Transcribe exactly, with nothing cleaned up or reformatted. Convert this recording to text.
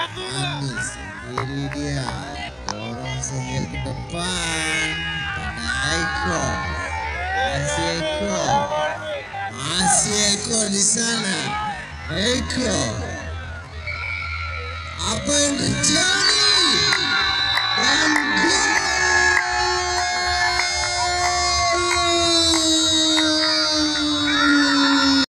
Ambil sendiri dia, dorong sendiri ke depan. Pada Eko, masih Eko, masih Eko di sana. Eko, apa yang terjadi?